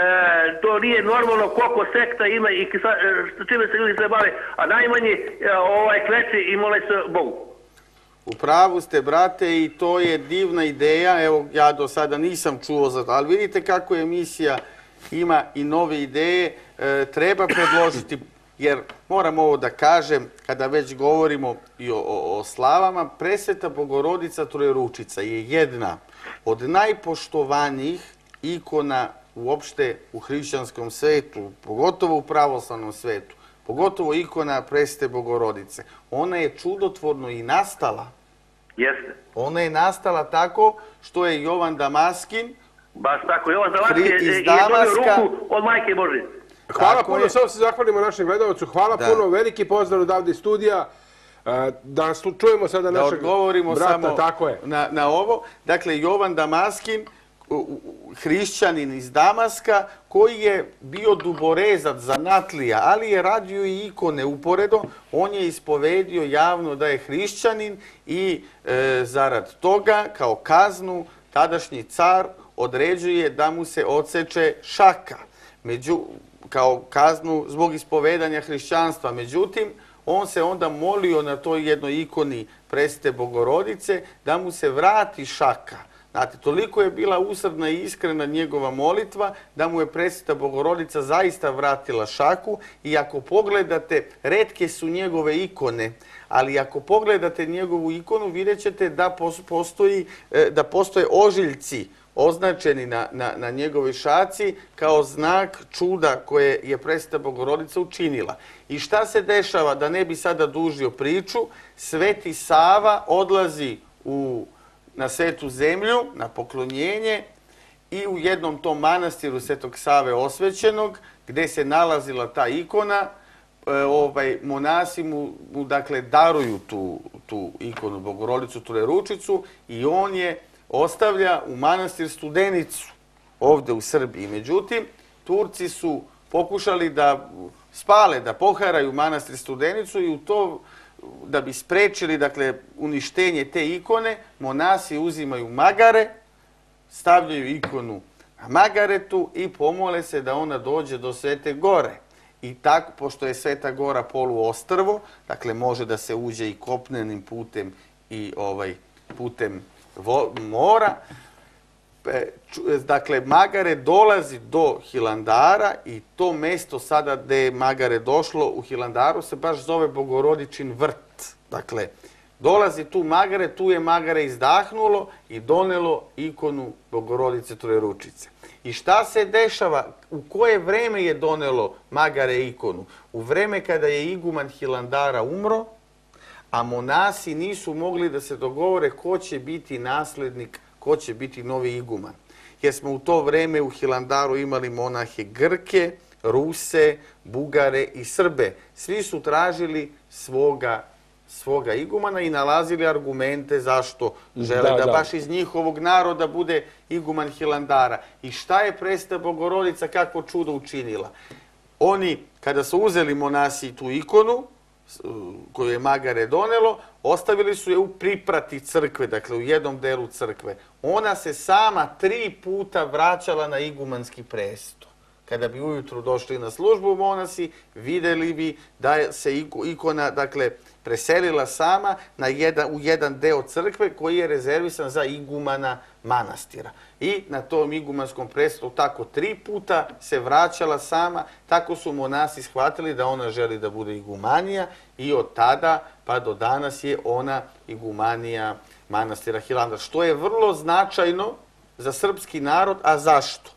to nije normalno koliko sekta ima i čime se ljudi sve bave, a najmanje ovaj kleči i mole se Bogu. U pravu ste, brate, i to je divna ideja. Evo, ja do sada nisam čuo za to, ali vidite kako emisija ima i nove ideje. Treba predložiti, jer moram ovo da kažem, kada već govorimo i o slavama, Presveta Bogorodica Trojeručica je jedna od najpoštovanijih ikona uopšte u hrišćanskom svetu, pogotovo u pravoslavnom svetu. Pogotovo ikona Presvete Bogorodice. Ona je čudotvorno i nastala. Jeste. Ona je nastala tako što je Jovan Damaskin, baš tako, Jovan Damaskin je dobio ruku od Majke Božije. Hvala puno, samo se zahvalimo našem gledalcu. Hvala puno, veliki pozdrav odavde iz studija. Da čujemo sada našeg brata. Da odgovorimo samo na ovo. Dakle, Jovan Damaskin, hrišćanin iz Damaska, koji je bio duborezac, zanatlija, ali je radio i ikone uporedo. On je ispovedio javno da je hrišćanin i zarad toga, kao kaznu, tadašnji car određuje da mu se odseče šaka, kao kaznu zbog ispovedanja hrišćanstva. Međutim, on se onda molio na toj jednoj ikoni Presvete Bogorodice da mu se vrati šaka. Znate, toliko je bila usrdna i iskrena njegova molitva da mu je Presveta Bogorodica zaista vratila šaku i ako pogledate, retke su njegove ikone, ali ako pogledate njegovu ikonu vidjet ćete da postoje ožiljci označeni na njegovoj šaci kao znak čuda koje je Presveta Bogorodica učinila. I šta se dešava, da ne bi sada dužio priču, Sveti Sava odlazi na Svetu zemlju, na poklonjenje i u jednom tom manastiru Svetog Save osvećenog, gde se nalazila ta ikona, monasi mu daruju tu ikonu Bogorodicu Trojeručicu i on je ostavlja u manastir Studenicu, ovde u Srbiji. Međutim, Turci su pokušali da spale, da poharaju manastir Studenicu i u to, da bi sprečili uništenje te ikone, monasi uzimaju magare, stavljaju ikonu na magaretu i pomole se da ona dođe do Svete Gore. I tako, pošto je Sveta Gora poluostrvo, dakle može da se uđe i kopnenim putem i putem mora, dakle Magare dolazi do Hilandara i to mesto sada gde je Magare došlo u Hilandaru se baš zove Bogorodičin vrt. Dakle, dolazi tu Magare, tu je Magare izdahnulo i donelo ikonu Bogorodice Trojeručice. I šta se dešava? U koje vreme je donelo Magare ikonu? U vreme kada je iguman Hilandara umro, a monasi nisu mogli da se dogovore ko će biti naslednik, ko će biti novi iguman. Jer smo u to vreme u Hilandaru imali monahe Grke, Ruse, Bugare i Srbe. Svi su tražili svoga igumana i nalazili argumente zašto žele da baš iz njihovog naroda bude iguman Hilandara. I šta je Presveta Bogorodica, kakvo čudo učinila? Oni, kada su uzeli monasi tu ikonu, koju je Magare donelo, ostavili su je u priprati crkve, dakle u jednom delu crkve. Ona se sama tri puta vraćala na igumanski presto. Kada bi ujutru došli na službu monasi, videli bi da se ikona, dakle, preselila sama u jedan deo crkve koji je rezervisan za igumana manastira. I na tom igumanskom prestolu tako tri puta se vraćala sama, tako su monasi shvatili da ona želi da bude igumanija i od tada pa do danas je ona igumanija manastira Hilandar. Što je vrlo značajno za srpski narod, a zašto?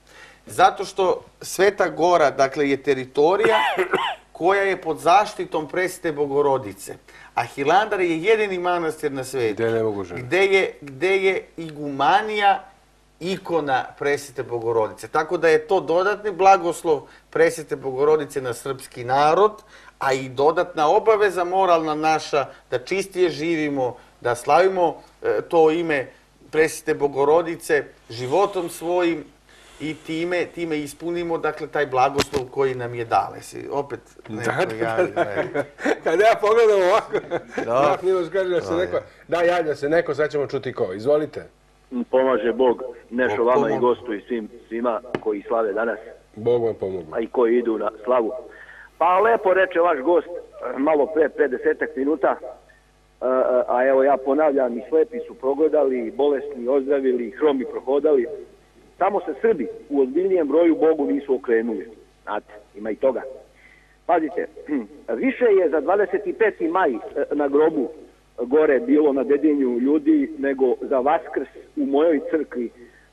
Zato što Sveta Gora, dakle, je teritorija koja je pod zaštitom Presvete Bogorodice. A Hilandar je jedini manastir na svijetu gdje je, gdje je igumanija ikona Presvete Bogorodice. Tako da je to dodatni blagoslov Presvete Bogorodice na srpski narod, a i dodatna obaveza moralna naša da čistije živimo, da slavimo e, to ime Presvete Bogorodice životom svojim i time, time ispunimo, dakle, taj blagoslov koji nam je dale. Si opet neko javi. Kad ja pogledam ovako, da, Miloš kaže da se neko, da, javlja se neko, sad ćemo čuti ko. Izvolite. Pomaže Bog, Nešo vama i gostu i svim, svima koji slave danas. Bog vam pomogu. A i koji idu na slavu. Pa lepo reče vaš gost, malo pre, pre desetak minuta, a, a evo ja ponavljam, i slepi su progledali, bolesni ozdravili, hromi prohodali. Samo se Srbi u ozbiljnijem broju Bogu nisu okrenuli. Znate, ima i toga. Pazite, više je za dvadeset peti maj na grobu gore bilo na Dedinju ljudi nego za Vaskrs u mojoj crkvi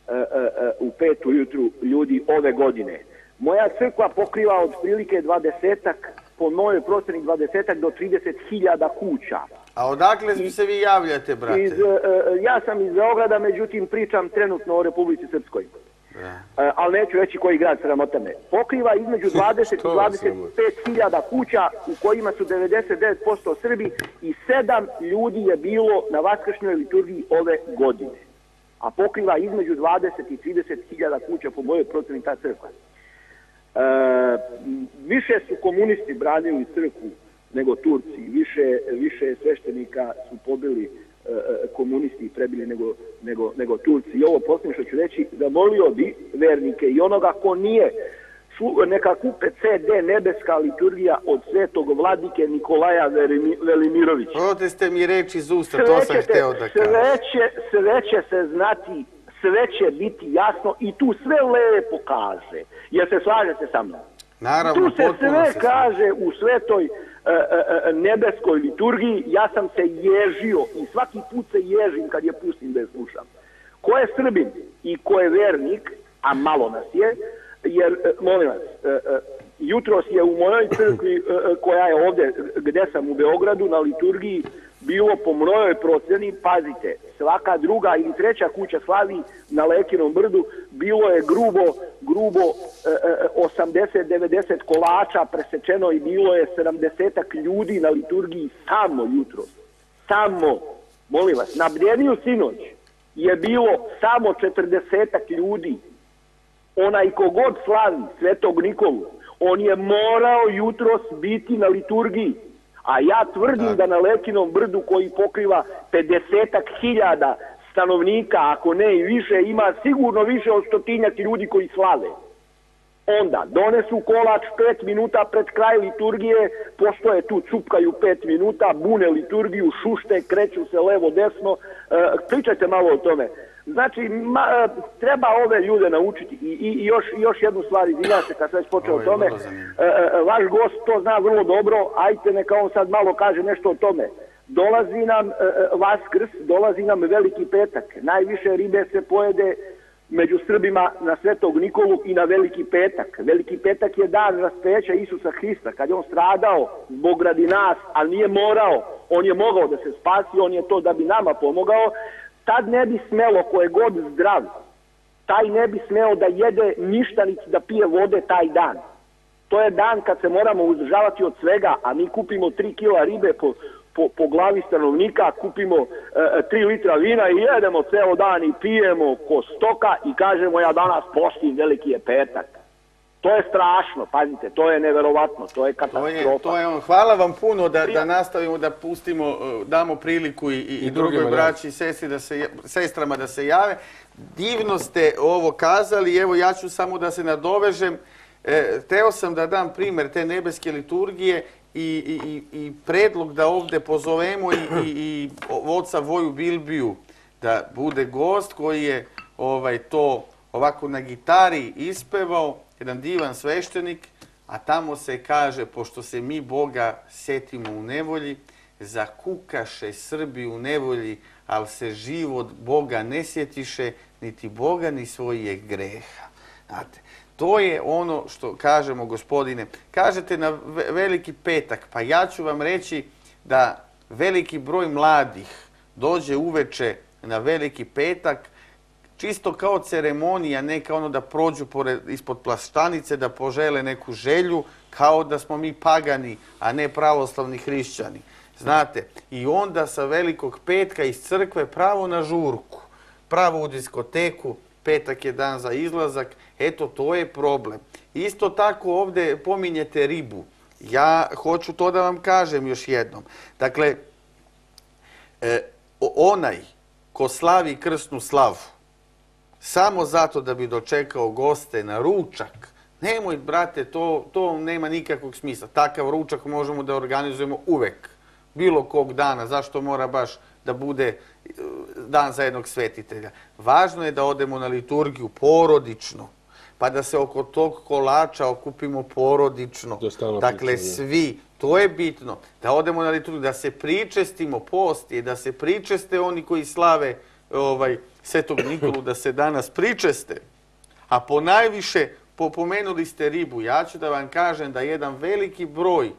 u pet ujutru ljudi ove godine. Moja crkva pokriva od prilike dvadesetak, po mojoj proceni dvadesetak do trideset hiljada kuća. A odakle I, se vi javljate, brate? Iz, uh, ja sam iz Beograda, međutim pričam trenutno o Republici Srpskoj. Uh, ali neću reći koji grad, sramota me. Pokriva između dvadeset i dvadeset pet hiljada kuća u kojima su devedeset devet posto Srbi i sedam ljudi je bilo na vaskršnjoj liturgiji ove godine. A pokriva između dvadeset i trideset hiljada kuća po mojoj proceni ta crkva. Uh, više su komunisti branili crkvu nego Turci, više, više sveštenika su pobili uh, komunisti i prebili nego, nego, nego Turci. I ovo posljednje što ću reći, zamolio bi vernike i onoga ko nije, neka kupe ce de Nebeska liturgija od svetog vladike Nikolaja Velimirovića. Ovo ste mi reći iz usta, sve to sam ćete, hteo da kažem. Sve će, sve će se znati, sve će biti jasno i tu sve lepo kaže, jer se slažete sa mnom. Naravno, tu se sve se kaže u svetoj e, e, nebeskoj liturgiji, ja sam se ježio i svaki put se ježim kad je pustim da je slušam. Ko je Srbin i ko je vernik, a malo nas je, jer, molim vas, e, e, jutros je u mojoj crkvi, e, koja je ovdje, gdje sam u Beogradu, na liturgiji, bilo po mojoj proceni, pazite, svaka druga ili treća kuća slavi na Lekinom brdu, bilo je grubo, grubo e, osamdeset devedeset kolača presečeno i bilo je sedamdesetak ljudi na liturgiji samo jutro. Samo, molim vas, na Bdjeniju sinoć je bilo samo četrdesetak ljudi. Onaj kogod slavi Svetog Nikolu, on je morao jutros biti na liturgiji. A ja tvrdim da na Lekinom brdu koji pokriva pedesetak hiljada stanovnika, ako ne i više, ima sigurno više od stotinjak ljudi koji slave. Onda donesu kolač pet minuta pred kraj liturgije, postoje tu, cupkaju pet minuta, bune liturgiju, šušte, kreću se levo desno. E, pričajte malo o tome. Znači, ma, treba ove ljude naučiti. I, i još, još jednu stvar, izvinjam se kad sam već počeo o tome. E, vaš gost to zna vrlo dobro, ajte neka on sad malo kaže nešto o tome. Dolazi nam e, Vaskrs, dolazi nam Veliki petak. Najviše ribe se pojede među Srbima na Svetog Nikolu i na Veliki petak. Veliki petak je dan raspeća Isusa Hrista, kad je on stradao zbog radi nas, ali nije morao. On je mogao da se spasi, on je to da bi nama pomogao. Tad ne bi smelo, ko je god zdrav, taj ne bi smeo da jede ništa niti da pije vode taj dan. To je dan kad se moramo uzdržavati od svega, a mi kupimo tri kila ribe po, po, po glavi stanovnika, kupimo e, tri litra vina i jedemo ceo dan i pijemo ko stoka i kažemo ja danas postim, veliki je petak. To je strašno, pazite, to je neverovatno, to je katastrofa. To je, to je on. Hvala vam puno da, da nastavimo, da pustimo, damo priliku i, i, I drugoj braći i sestri da se, sestrama da se jave. Divno ste ovo kazali, evo ja ću samo da se nadovežem. E, teo sam da dam primjer te nebeske liturgije i, i, i predlog da ovdje pozovemo i, i, i oca Voju Bilbiju da bude gost koji je ovaj, to ovako na gitari ispevao. Jedan divan sveštenik, a tamo se kaže, pošto se mi Boga sjetimo u nevolji, zakukaše Srbi u nevolji, ali se život Boga ne sjetiše, niti Boga ni svojeg greha. Znate, To je ono što kažemo, gospodine. Kažete na veliki petak, pa ja ću vam reći da veliki broj mladih dođe uveče na veliki petak, čisto kao ceremonija, ne kao ono da prođu pored, ispod plaštanice, da požele neku želju, kao da smo mi pagani, a ne pravoslavni hrišćani. Znate, i onda sa velikog petka iz crkve pravo na žurku, pravo u diskoteku, petak je dan za izlazak, eto to je problem. Isto tako ovdje pominjete ribu. Ja hoću to da vam kažem još jednom. Dakle, e, onaj ko slavi krsnu slavu, samo zato da bi dočekao goste na ručak, nemoj, brate, to, to nema nikakvog smisla. Takav ručak možemo da organizujemo uvek, bilo kog dana. Zašto mora baš da bude dan za jednog svetitelja? Važno je da odemo na liturgiju porodično, pa da se oko tog kolača okupimo porodično. Dakle, svi. To je bitno. Da odemo na liturgiju, da se pričestimo, post je, da se pričeste oni koji slave ovaj, Svetog Nikolu, da se danas pričeste. A ponajviše, pomenuli ste ribu. Ja ću da vam kažem da jedan veliki broj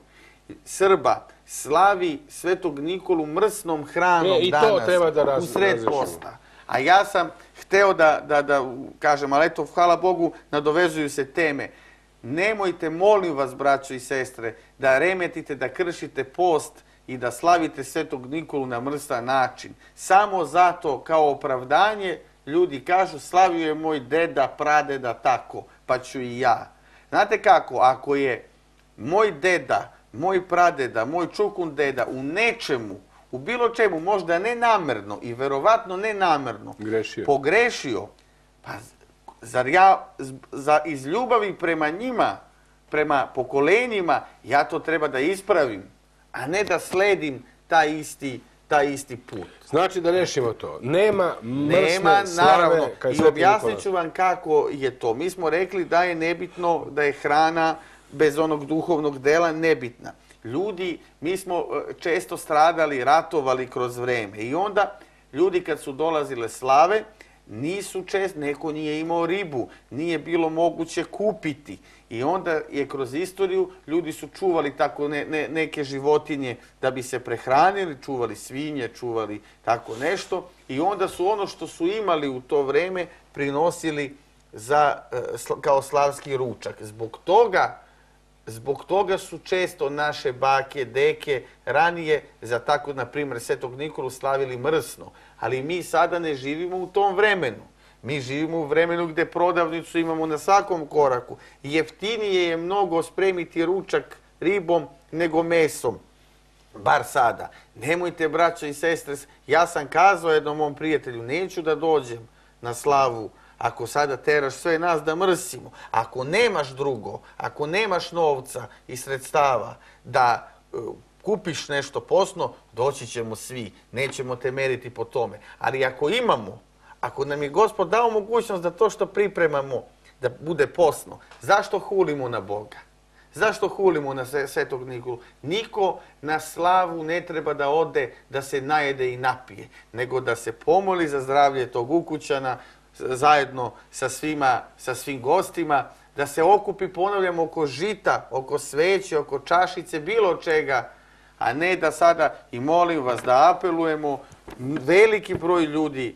Srba slavi Svetog Nikolu mrsnom hranom e, danas, u sred posta. A ja sam hteo da, da, da kažem, ali eto, hvala Bogu, nadovezuju se teme. Nemojte, molim vas, braćo i sestre, da remetite, da kršite post i da slavite Svetog Nikolu na mrsan način. Samo zato, kao opravdanje, ljudi kažu, slavio je moj deda, pradeda tako, pa ću i ja. Znate kako, ako je moj deda, moj pradeda, moj čukun deda u nečemu, u bilo čemu, možda nenamerno i verovatno nenamerno, Grešio. pogrešio, pa zar ja za, iz ljubavi prema njima, prema pokolenjima, ja to treba da ispravim, a ne da sledim taj isti, taj isti put. Znači da rešimo to. Nema mrsne Nema, slave naravno. kaj I objasnit ću vam kako je to. Mi smo rekli da je nebitno, da je hrana bez onog duhovnog dela nebitna. Ljudi, mi smo često stradali, ratovali kroz vreme i onda ljudi kad su dolazile slave, nisu često, neko nije imao ribu, nije bilo moguće kupiti i onda je kroz istoriju ljudi su čuvali tako ne, ne, neke životinje da bi se prehranili, čuvali svinje, čuvali tako nešto i onda su ono što su imali u to vreme prinosili za, kao slavski ručak. Zbog toga Zbog toga su često naše bake, deke ranije za tako, na primjer, Svetog Nikolu slavili mrsno. Ali mi sada ne živimo u tom vremenu. Mi živimo u vremenu gdje prodavnicu imamo na svakom koraku. Jeftinije je mnogo spremiti ručak ribom nego mesom. Bar sada. Nemojte, braćo i sestre, ja sam kazao jednom mom prijatelju, neću da dođem na slavu ako sada teraš sve nas da mrsimo, ako nemaš drugo, ako nemaš novca i sredstava da uh, kupiš nešto posno, doći ćemo svi, nećemo te meriti po tome. Ali ako imamo, ako nam je Gospod dao mogućnost da to što pripremamo, da bude posno, zašto hulimo na Boga? Zašto hulimo na Svetog Nikolu? Niko na slavu ne treba da ode, da se najede i napije, nego da se pomoli za zdravlje tog ukućana, zajedno sa svima, sa svim gostima, da se okupi, ponavljam, oko žita, oko sveće, oko čašice, bilo čega, a ne da sada, i molim vas da apelujemo, veliki broj ljudi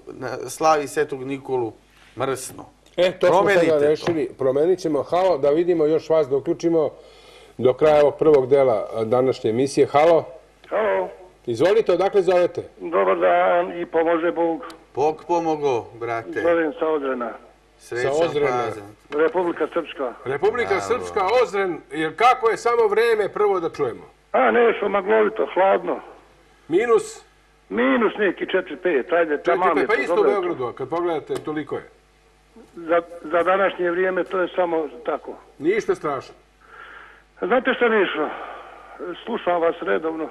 slavi Svetog Nikolu mrsno. E, to smo sada rešili, promenit ćemo. Halo, da vidimo još vas, da uključimo do kraja ovog prvog dela današnje emisije. Halo? Halo. Izvolite, odakle zovete? Dobar dan i pomože Bog. Bog pomogo, brate. Zovem sa Ozrena. Srećan prazan. Republika Srpska. Republika Srpska, Ozren, jer kako je samo vreme prvo da čujemo? A, nešto maglovito, hladno. Minus? Minus neki četiri pet, ajde. četiri pet, pa isto u Beogradu, kad pogledate, toliko je. Za, za današnje vrijeme to je samo tako. Ništa strašno. Znate što nišlo? Slušam vas redovno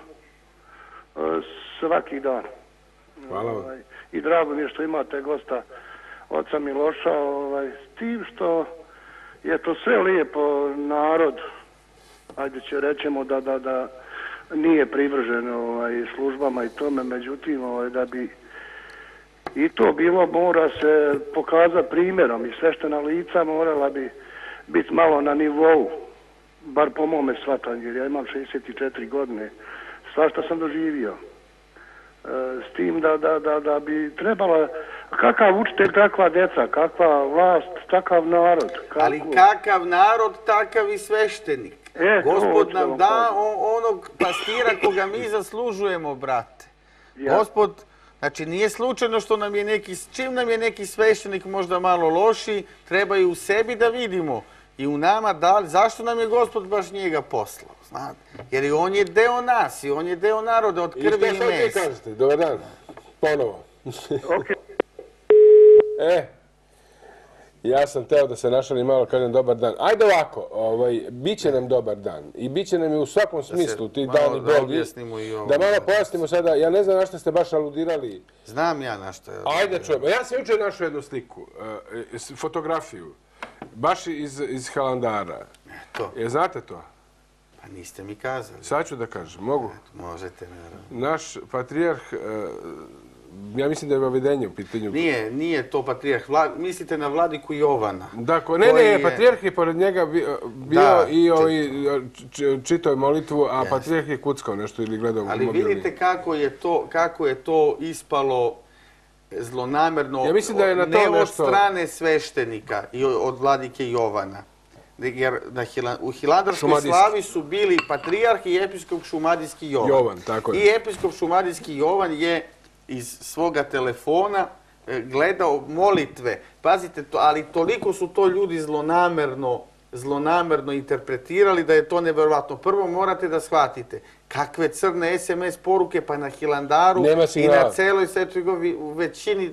svaki dan. Hvala vam. I drago mi je što imate gosta oca Miloša, ovaj, s tim što je to sve lijepo, narod, ajde će rećemo da, da, da nije privržen ovaj, službama i tome, međutim ovaj, da bi i to bilo, mora se pokazati primjerom i sveštena lica morala bi biti malo na nivou, bar po mome shvatanju, jer ja imam šezdeset četiri godine, svašta sam doživio. S tim da, da, da, da bi trebala, kakav učitelj, takva djeca, kakva vlast, takav narod. Kako... Ali kakav narod, takav i sveštenik. E, Gospod nam da onog pastira koga mi zaslužujemo, brate. Ja. Gospod, znači nije slučajno što nam je neki, čim nam je neki sveštenik možda malo loši, treba i u sebi da vidimo. I u nama, da, zašto nam je Gospod baš njega poslao, znate? Jer i on je deo nas, i on je deo naroda od krvi i mesa. I šta sad ti kažete? Dobar dan. Ponovo. Okay. E, ja sam teo da se našalim malo, kažem dobar dan. Ajde ovako, ovaj, bit će nam dobar dan. I bit će nam i u svakom smislu ti dani bolji. Da malo pojasnimo sada, ja ne znam na što ste baš aludirali. Znam ja na što je. Ajde čujemo. Ja sam jučer našao jednu sliku, fotografiju. Baš iz, iz Hilandara. To. Je, znate to? Pa niste mi kazali. Sad ću da kažem, mogu? Možete, naravno. Naš patrijarh, ja mislim da je vavedenje u pitanju. Nije, nije to patrijarh. Vla, mislite na vladiku Jovana. Dakle, ne, ne, je... patrijarh je pored njega bio, bio da, i ovaj, čitao je molitvu, a yes. patrijarh je kuckao nešto ili gledao. Ali vidite kako je to, kako je to ispalo zlonamerno, ja mislim da je na to ne nešto... od strane sveštenika i od vladike Jovana. Jer na Hila, u Hilandarskoj slavi su bili patrijarh i episkop šumadijski Jovan. Jovan, tako je. I episkop šumadijski Jovan je iz svoga telefona gledao molitve. Pazite, to, ali toliko su to ljudi zlonamerno, zlonamerno interpretirali da je to nevjerovatno. Prvo morate da shvatite kakve crne es em es poruke pa na Hilandaru i na celoj Svetoj Gori, u većini,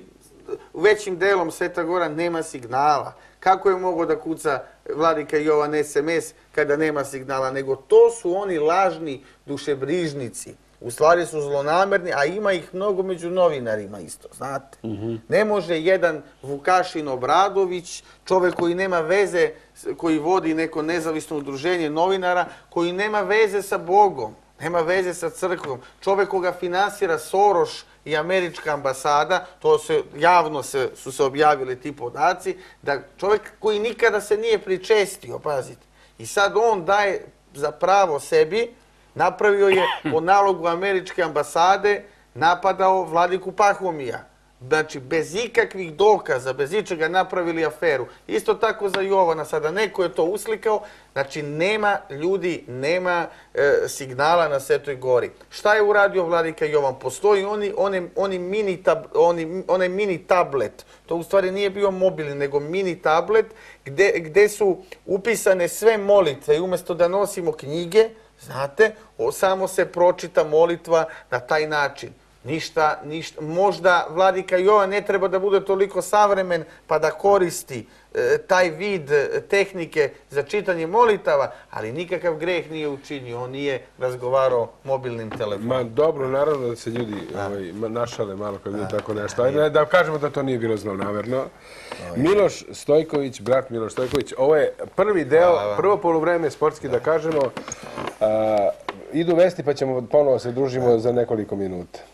u većim delom Sveta Gora nema signala. Kako je mogo da kuca vladika Jovan es em es kada nema signala? Nego to su oni lažni dušebrižnici. U stvari su zlonamerni, a ima ih mnogo među novinarima isto, znate. Mm-hmm. Ne može jedan Vukašin Obradović, čovjek koji nema veze, koji vodi neko nezavisno udruženje novinara, koji nema veze sa Bogom, nema veze sa crkvom, čovjek koga finansira Soroš i američka ambasada, to se javno se, su se objavili ti podaci, da čovjek koji nikada se nije pričestio, pazite. I sad on daje za pravo sebi, napravio je po nalogu američke ambasade, napadao vladiku Pahomija. Znači, bez ikakvih dokaza, bez ičega napravili aferu. Isto tako za Jovana, sada neko je to uslikao, znači nema ljudi, nema e, signala na Svetoj Gori. Šta je uradio vladika Jovan? Postoji oni, oni, oni mini tab, oni, onaj mini tablet, to u stvari nije bio mobilni, nego mini tablet, gde, gde su upisane sve molitve i umjesto da nosimo knjige, znate, o, samo se pročita molitva na taj način. Ništa, ništa. Možda vladika Jovan ne treba da bude toliko savremen pa da koristi e, taj vid e, tehnike za čitanje molitava, ali nikakav greh nije učinio. On nije razgovarao mobilnim telefonom. Ma dobro, naravno da se ljudi ovaj, našale malo kad vidim tako nešto. Ajde, da kažemo da to nije bilo zlonamerno. Miloš Stojković, brat Miloš Stojković, ovo je prvi deo, prvo poluvreme sportski da kažemo. A, idu vesti pa ćemo ponovo se družimo za nekoliko minuta.